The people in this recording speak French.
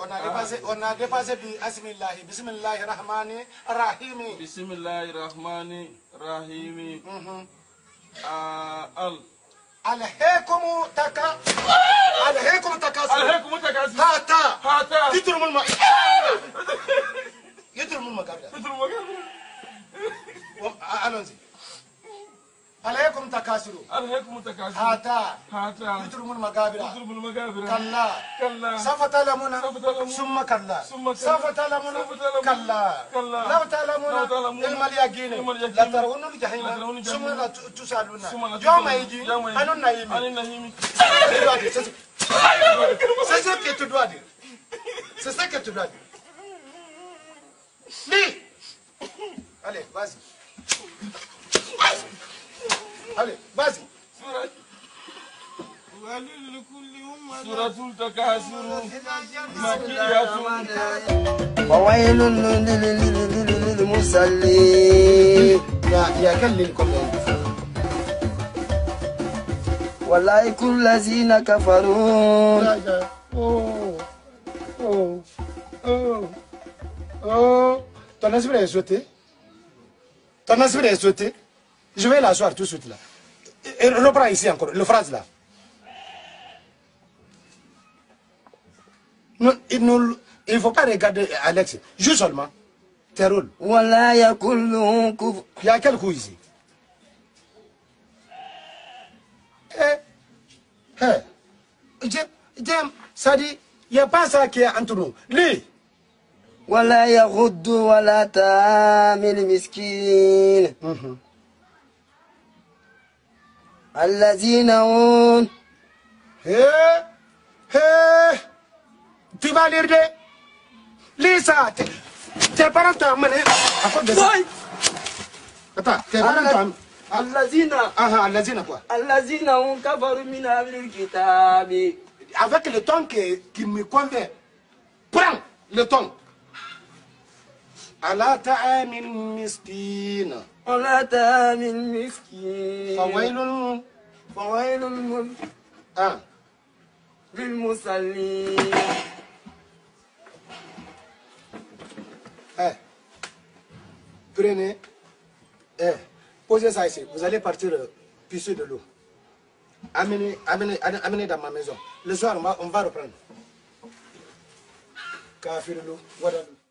on a dépassé Bismillah. Bismillahirrahmanirrahim. Bismillahirrahmanirrahim. Alhaykum takasur. Hata. Titrumul magabra. Allons-y. Alhaykum takasur. Hata. Titrumul magabra. Kalla. Safa talamuna. Summa kalla. Safa talamuna. Kalla. Law talamuna. Ilmal yaqin. La tarawunna al-jahima. Summa la tusaluna. Yawma yajin. Anun naimi. C'est ça que tu dois dire. C'est ça que tu dois dire. Lis. Allez, vas-y. Allez, vas-y. Suratul Takasur. Makiyatun. Fawailun lil musallin. يا كلكم أولئك الذين كفروا. Ton esprit est sauté. Ton esprit est sauté. Je vais l'asseoir tout de suite là. Et reprends ici encore, le phrase là. Non, il ne faut pas regarder Alex, juste seulement. Tes rôles. ولا يكلهم كفر. Il y a quel coup ici? Ça dit, il n'y a pas ça qui est entre nous. Lis. ولا يغض ولا تامل مسكين. الذين هم. Tu vas lire de. Lis ça. Tes parents t'ont amené. Attends, tes parents t'ont amené. الذين quoi? الذين هم كفروا من أهل الكتاب. Avec le ton qui me convient. Prends le ton. ألا طعام مسكين. ولا تامل مسكين. فويل للمصلين. Prenez. Posez ça ici. Vous allez partir pisser de l'eau. Amenez dans ma maison. Le soir, on va reprendre. Kafir l'eau. Voilà l'eau.